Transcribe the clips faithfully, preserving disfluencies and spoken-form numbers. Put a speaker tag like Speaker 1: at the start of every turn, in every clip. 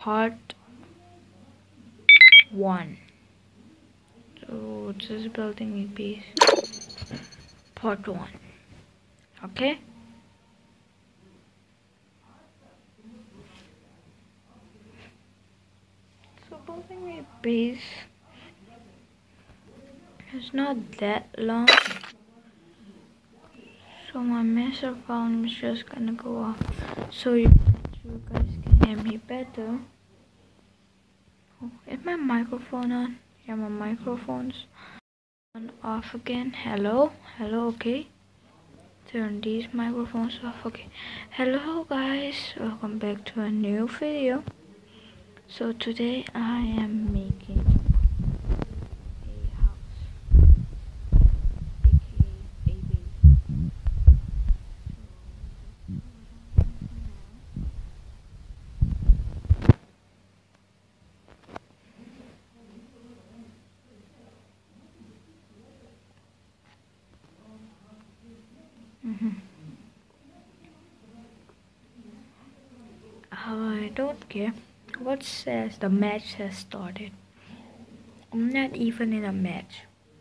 Speaker 1: part one. So just building a base, part one. Okay. So building a base is not that long. So my master volume is just gonna go off, so you, you guys can hear me better. Oh, is my microphone on? Yeah, my microphone's on off again. Hello, hello. Okay, turn these microphones off. Okay, hello guys, welcome back to a new video. So today I am making a house, aka a base. Mm-hmm. I don't care what says the match has started. I'm not even in a match.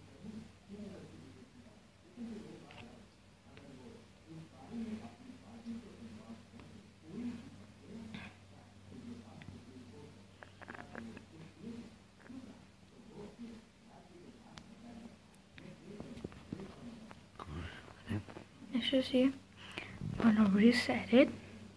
Speaker 1: Let's just see. I'm gonna reset it.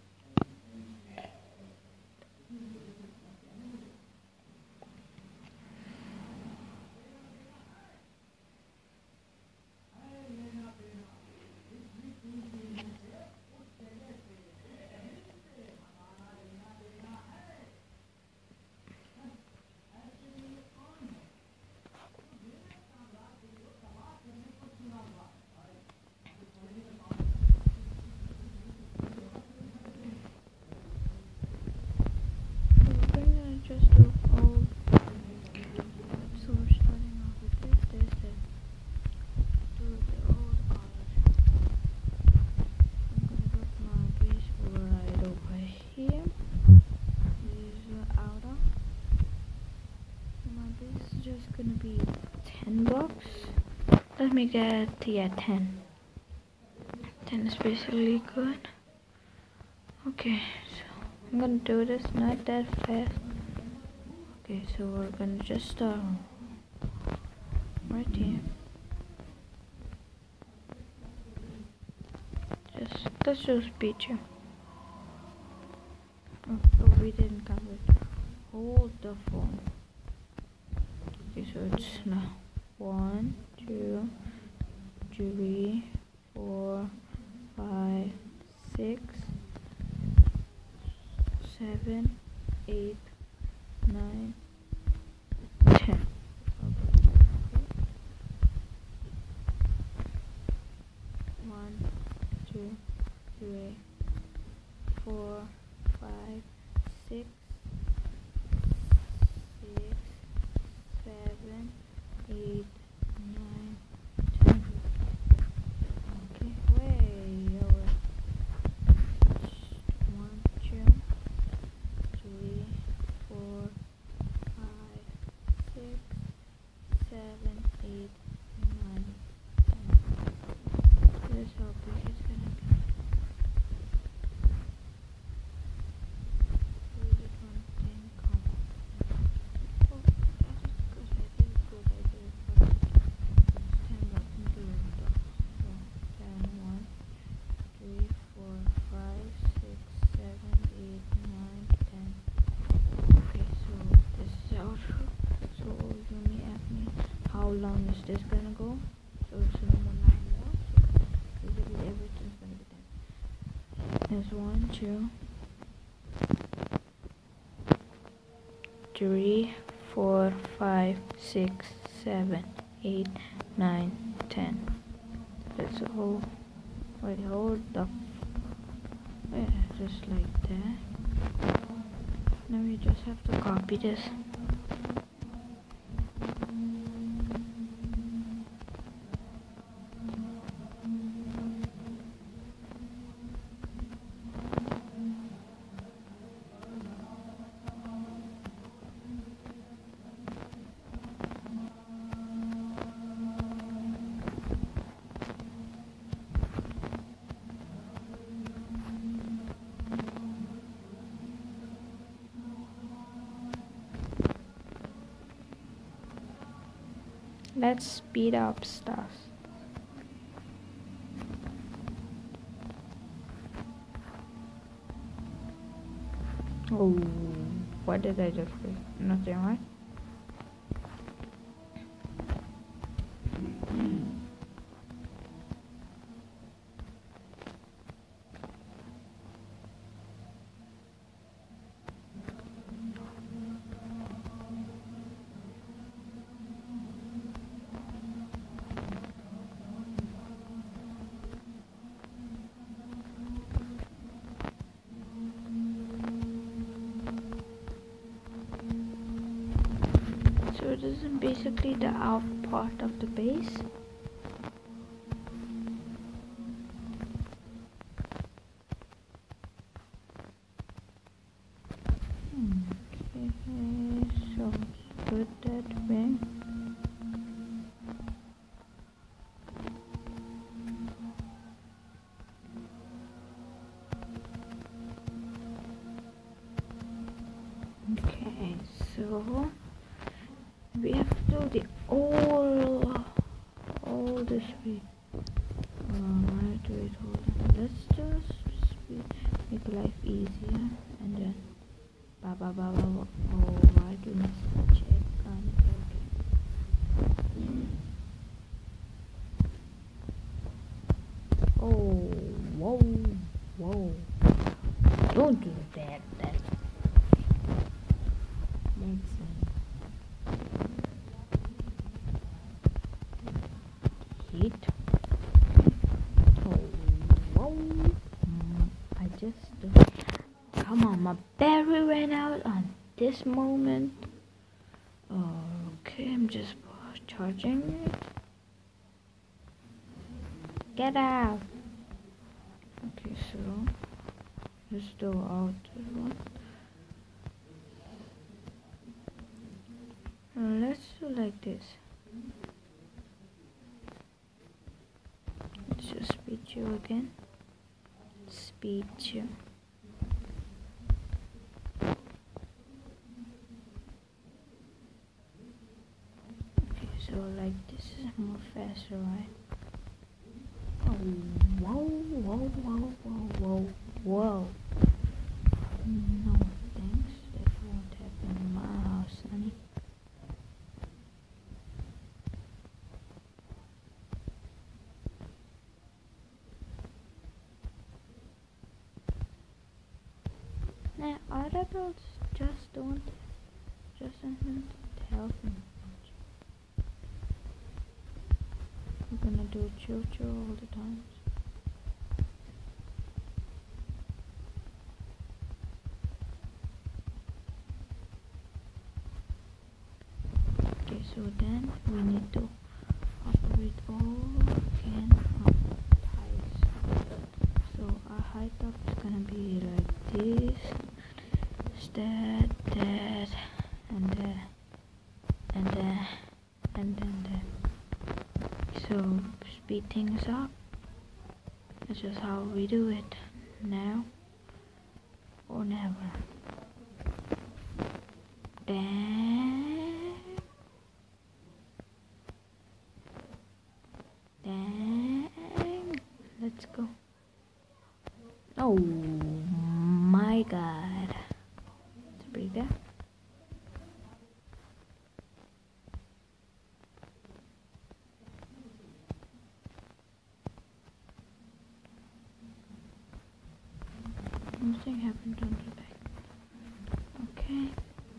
Speaker 1: We're gonna just do all. So we're starting off with this, this, this. Do the old colors. I'm gonna put my base right over here. This is the outer. My base is just gonna be ten blocks. Let me get, yeah, ten. ten is basically good. Okay, so I'm gonna do this not that fast. Okay, so we're gonna just start right here. Just let's just beat you. Oh, oh, we didn't cover it. Hold the phone. Okay, so it's now one, two, three, four, five, six, seven, eight, nine, ten. One, two, three, four, five, six, six, seven, eight, nine, ten. Okay, way over. One, two, three, four, five, six, seven, eight, nine, ten. This is how big it's gonna be. Where did one thing come? Oh, that is good. I did good. I did good. ten blocks into the blocks. So, ten, one, three, four, five, six, seven, eight, nine, ten. Okay, so this is the outro. So you may ask me, how long is this gonna go? So it's number nine more. So basically everything's gonna be done. There's one, two, three, four, five, six, seven, eight, nine, ten. That's a whole. Wait, hold up. Yeah, just like that. Now we just have to copy this. Let's speed up stuff. Oh, what did I just do? Nothing, right? So this is basically the out part of the base. Okay, so put that way. Okay, so we have to do the all all this way. Alright, wait, hold on. Let's just make life easier and then ba ba ba ba ba. Alright, we must check on okay. Oh, whoa, whoa! Don't do that. That. Let's see. Hit. Oh, whoa! Mm, I just. Uh, come on, my battery ran out on this moment. Okay, I'm just charging it. Get out! Okay, so let's do out this one. Uh, let's do like this. Let's just speed you again. Speed you. Okay, so like this is more faster, right? Oh, whoa, whoa, whoa, whoa, whoa, whoa. No thanks, that won't happen in my house, honey. Nah, other girls just don't, just don't help me much. We're gonna do choo-choo all the time. Okay, so then we need to operate all again on heights. So our height up is gonna be like this, that, that, and that, and that, and then that. So speed things up. That's just how we do it now or never. Dang. Dang. Let's go. Oh my god. Let's breathe that. Nothing happened on the back. Okay.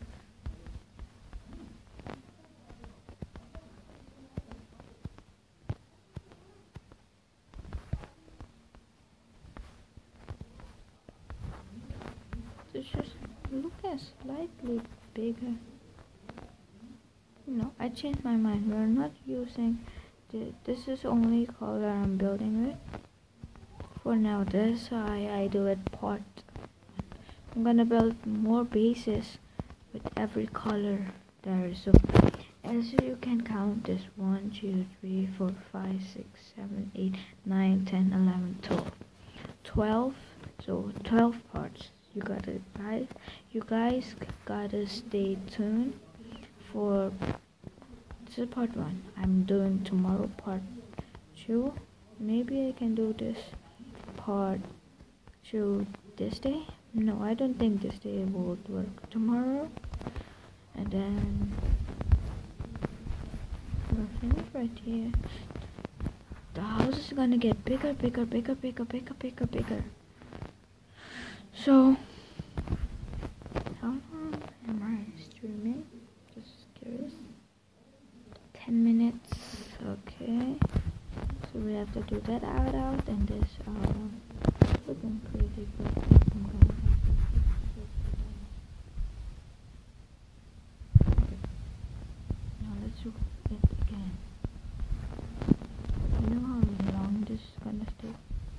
Speaker 1: It just look as slightly bigger. No, I changed my mind. We're not using the, this is only color I'm building with. For now, this I, I do it part. I'm gonna build more bases with every color there. So as you can count this one, two, three, four, five, six, seven, eight, nine, ten, eleven, twelve. twelve, so twelve parts. You gotta guys, you guys gotta stay tuned for this is part one. I'm doing tomorrow part two. Maybe I can do this part two this day. No, I don't think this day will work. Tomorrow, and then we're finished right here. The house is gonna get bigger, bigger, bigger, bigger, bigger, bigger, bigger. So, how long am I streaming? Just curious. Ten minutes. Okay. So we have to do that out out and this uh looking pretty good. I'm gonna okay. Now let's do it again. You know how long this is gonna take?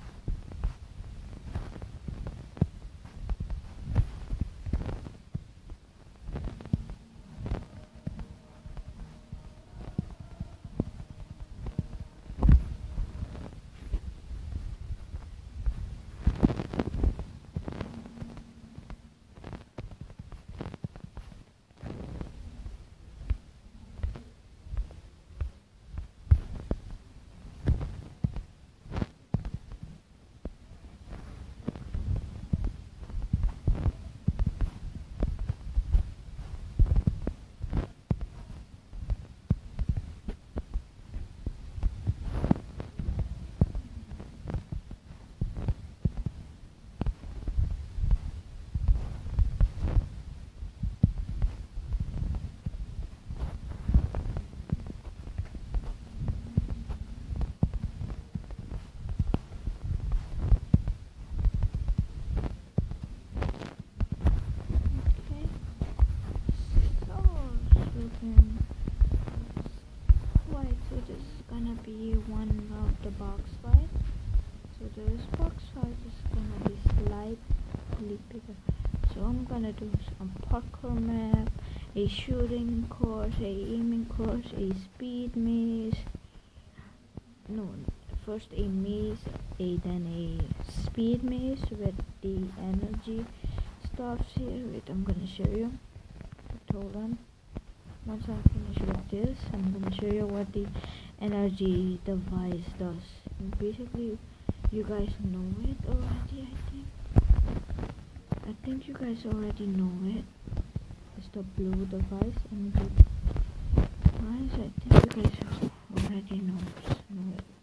Speaker 1: Right, so this is gonna be one of the box fight. So this box fight is gonna be slightly bigger. So I'm gonna do some parkour map, a shooting course, a aiming course, a speed maze. No, first a maze, a then a speed maze with the energy stuffs here. Wait, I'm gonna show you. Hold on. Once I finish with this, I'm gonna show you what the energy device does. And basically, you guys know it already. I think. I think you guys already know it. It's the blue device and the device. I think you guys already know know it.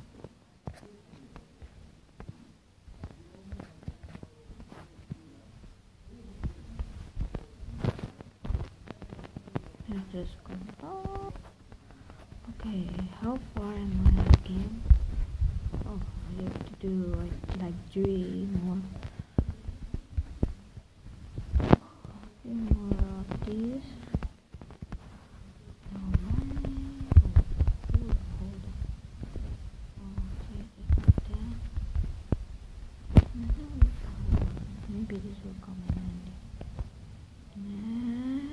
Speaker 1: Let's just go. Oh, okay. How far am I again? Oh, I have to do like like three more. Three more of these. No money. Oh, oh, hold on. Okay, like that. Maybe this will come in handy. Nah.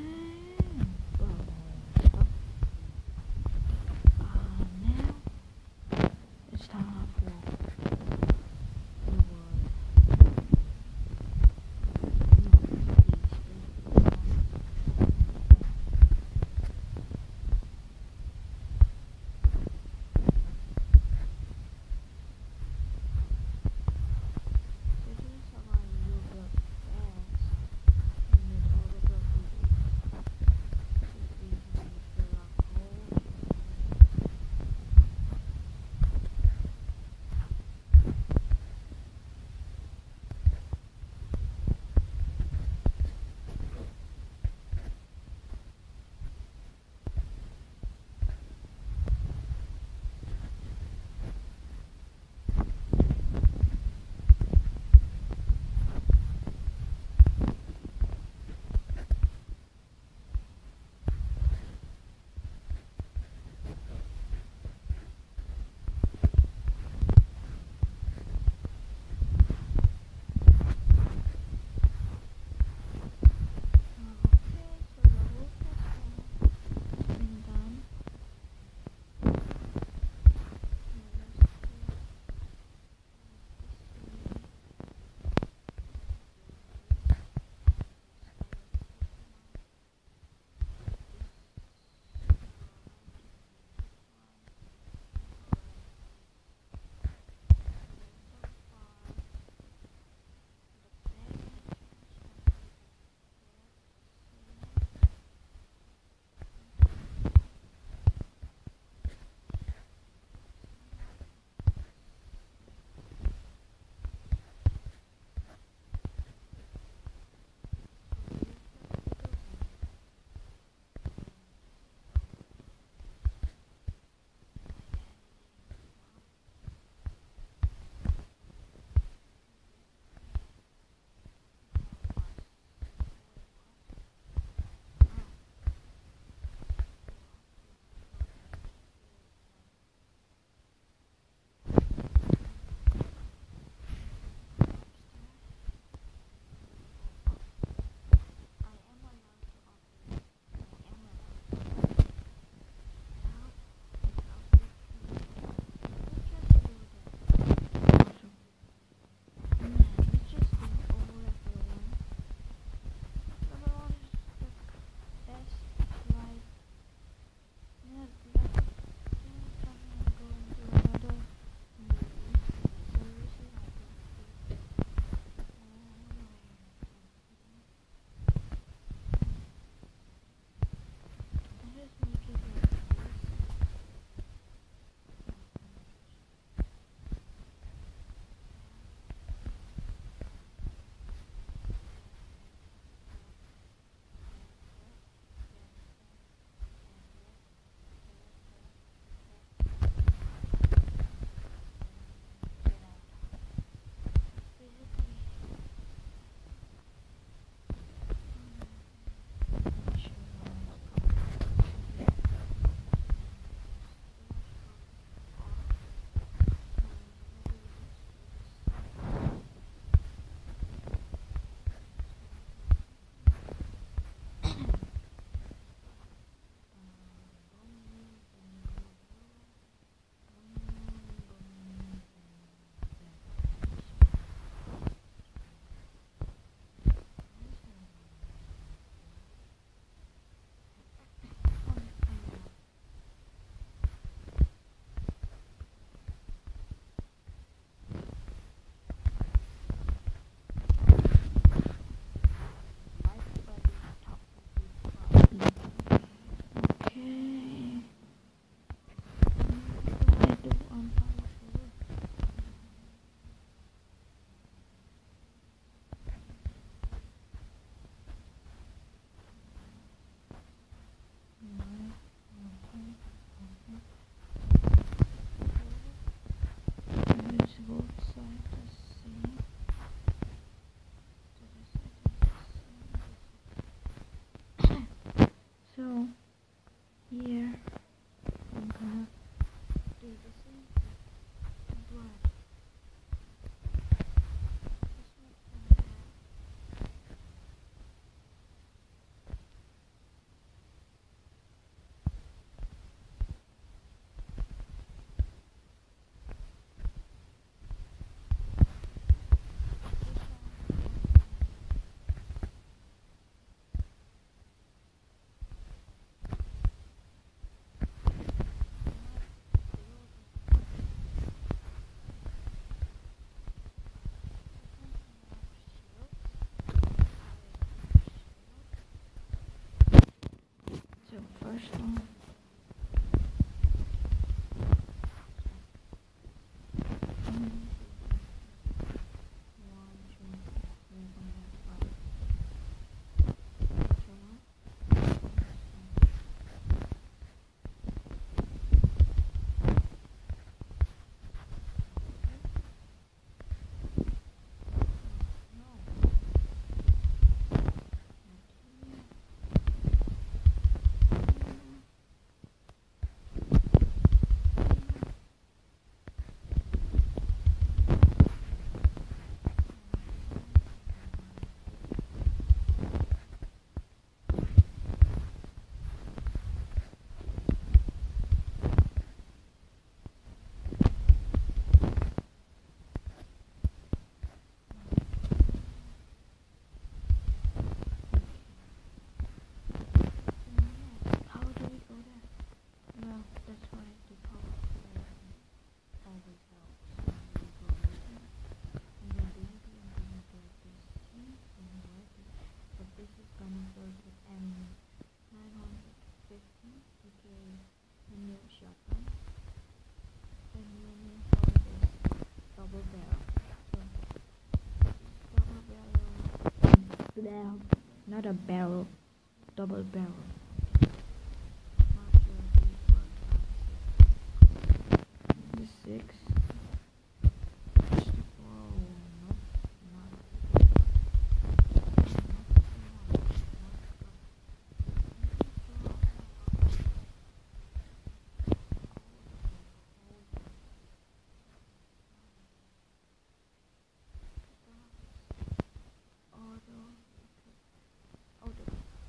Speaker 1: So here I'm gonna do the same thing, but this one gonna have so first one. How do we go there? Well, that's why the power always helps. We go right there. And then basically I'm gonna get this scene and right there. But this is gonna build with M nine hundred fifty, aka a new shotgun. And then we have this double barrel. So double barrel, not a barrel, double barrel. The six. Oh no, not. Auto. Auto.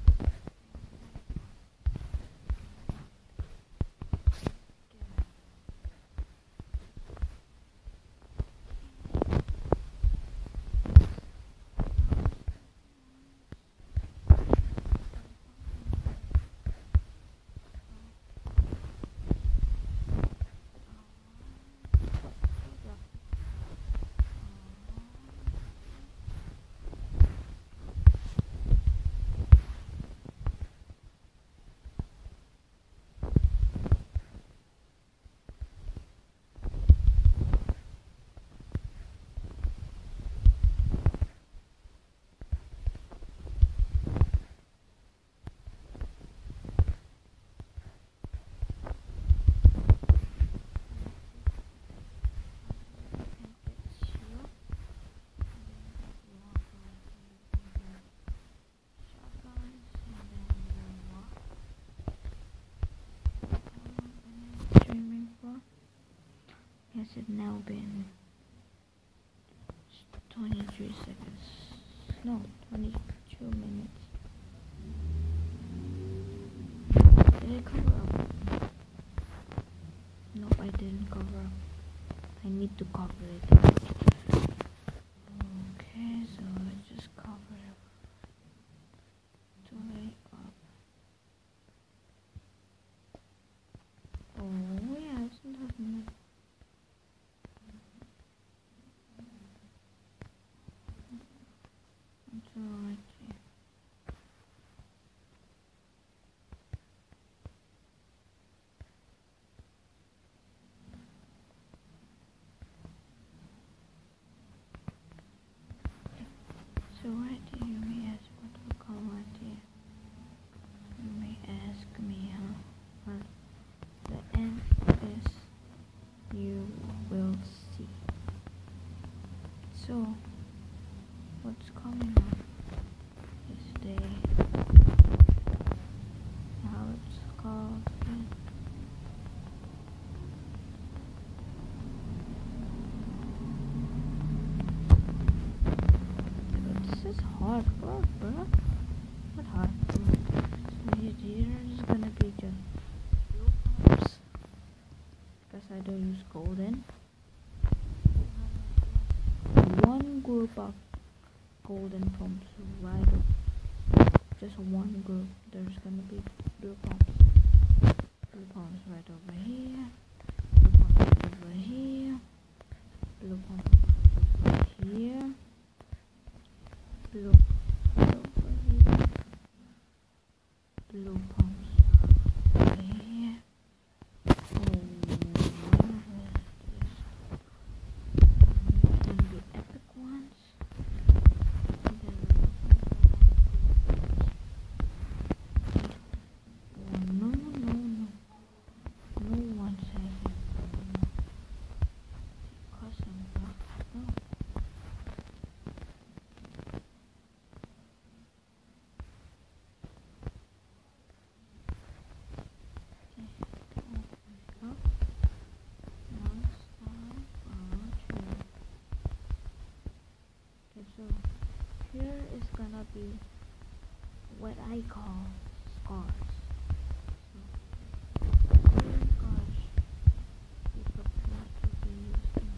Speaker 1: Has it now been twenty-three seconds? No, twenty-two minutes. Did I cover up? No, I didn't cover up. I need to cover it. Okay, so I just cover it to lay up. Oh yeah, it's not enough. It's alright. So right here you may ask what we call right here. You may ask me, huh? Well, the end is you will see. So what's coming up is the golden pumps right up. Just one group. There's gonna be blue pumps. Blue pumps right over here. Blue pumps over here. Blue pumps over here. Blue pumps over here. Blue pumps over here. Oh, there's gonna be epic ones. And then oh, no, no, no. No one says it. Custom block. No. So here is gonna be what I call scars. So these scars we propose to be using.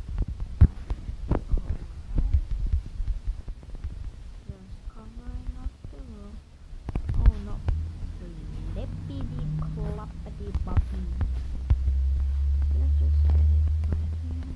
Speaker 1: Alright. Just covering up the room. Oh no. Flippity cloppity boppy. Let's just edit right here.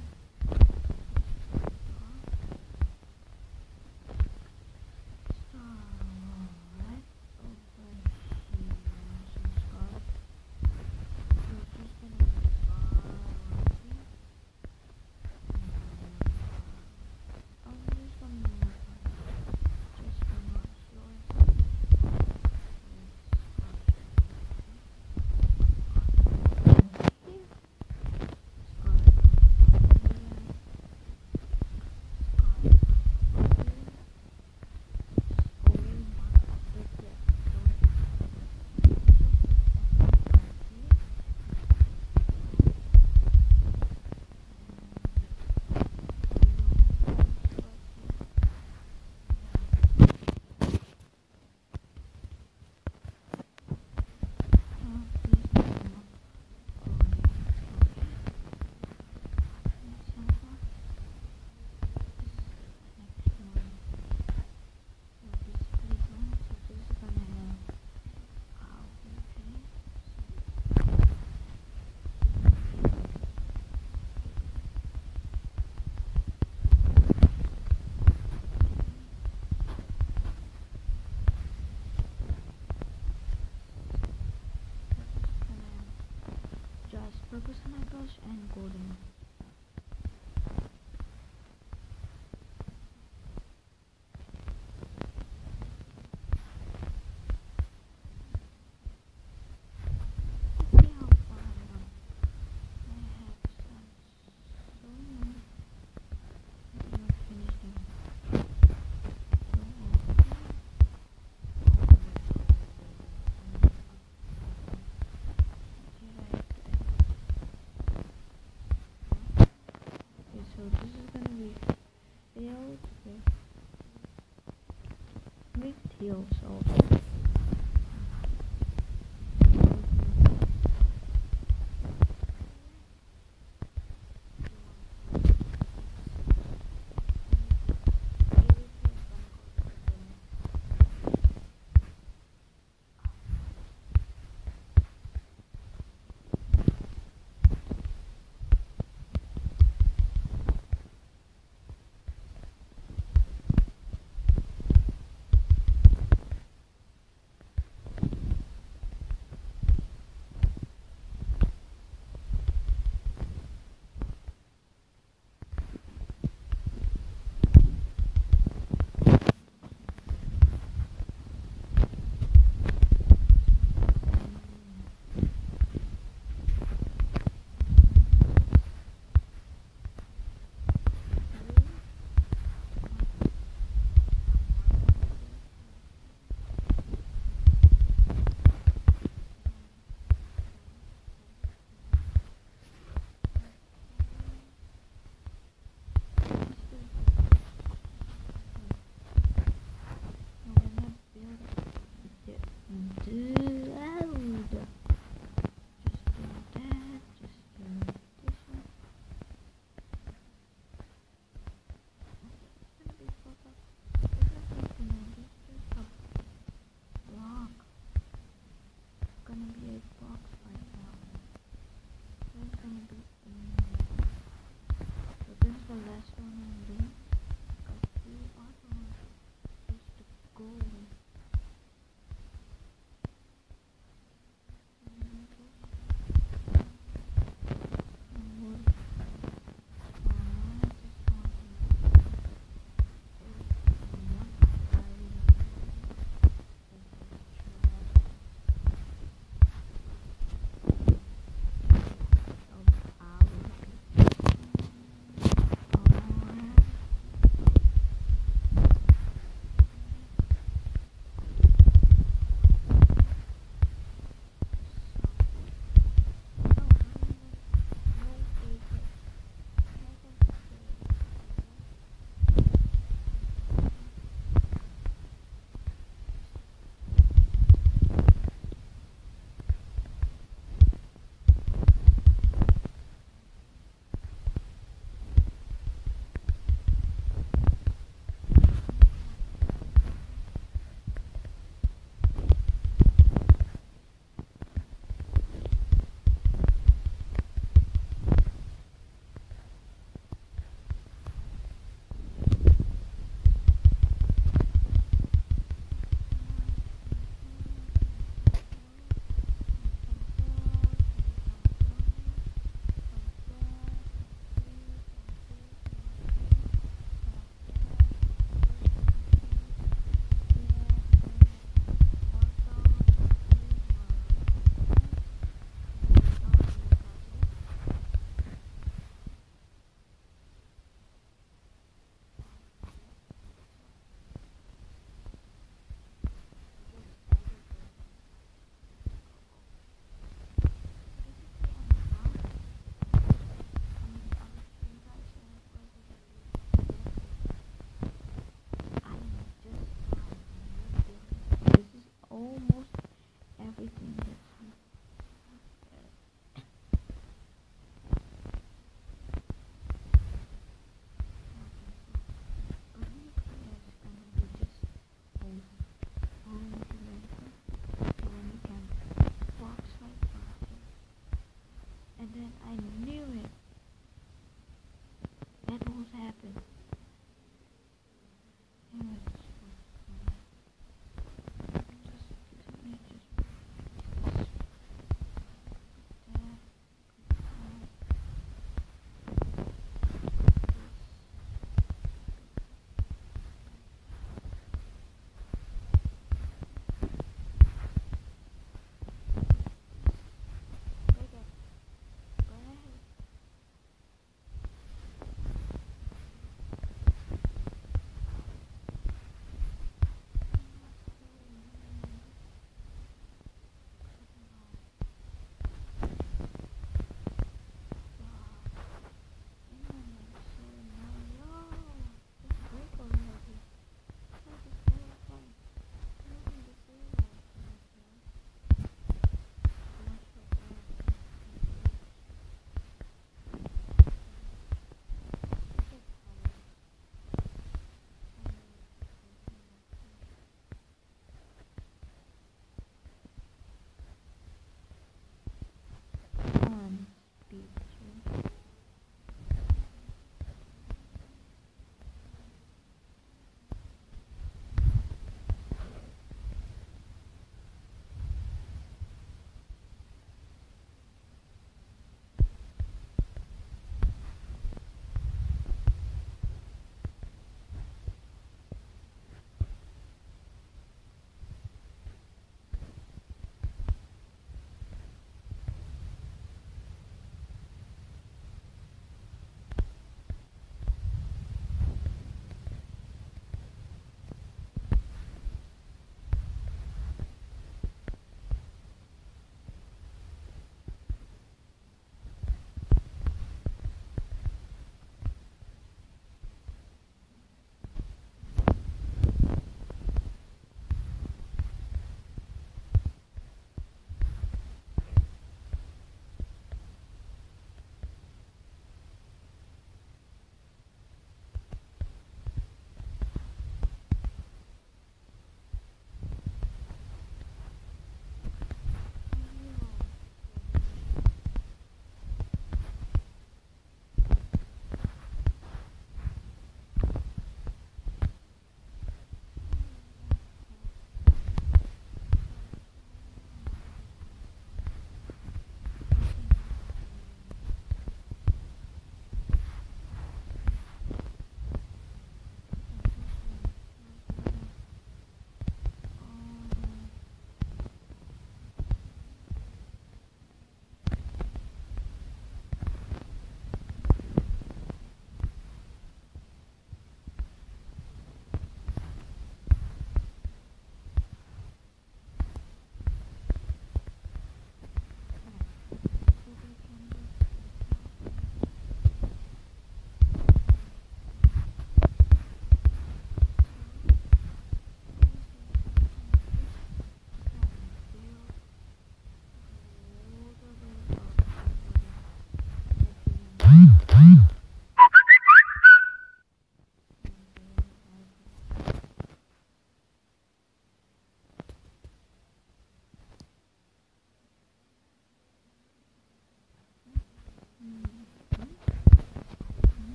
Speaker 1: Purple semi brush and golden. Let's see how far I got. I have some so many. I'm not finished them. So So this is gonna be filled with with heels also.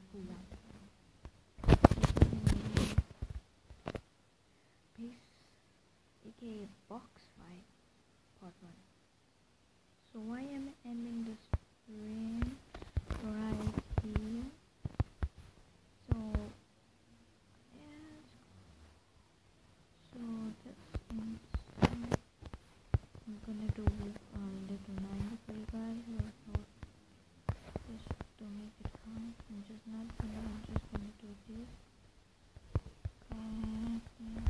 Speaker 1: pull up. Peace, aka box fight, part one. So why am I ending this frame right here? So yes, so that's inside. I'm gonna do a little nine for you guys. Just to make it count. I'm just not gonna. I'm just gonna do this. And yeah.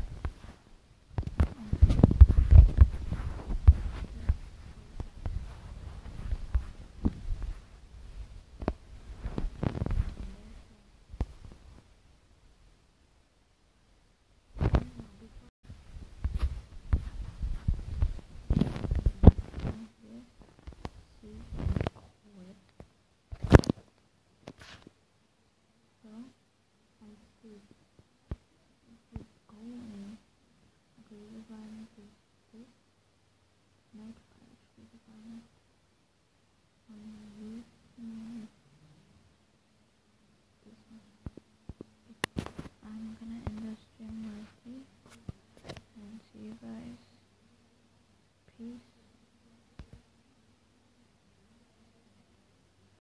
Speaker 1: Next,